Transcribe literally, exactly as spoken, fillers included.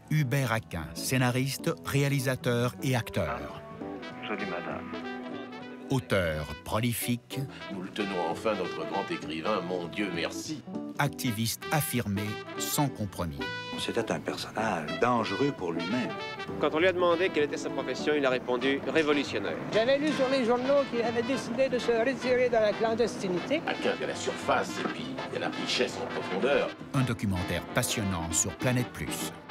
Hubert Aquin, scénariste, réalisateur et acteur. Jolie madame. Auteur prolifique. Nous le tenons enfin, notre grand écrivain, mon Dieu merci. Activiste affirmé, sans compromis. C'était un personnage dangereux pour lui-même. Quand on lui a demandé quelle était sa profession, il a répondu « révolutionnaire ». J'avais lu sur les journaux qu'il avait décidé de se retirer de la clandestinité. Aquin de la surface et puis de la richesse en profondeur. Un documentaire passionnant sur Planète Plus.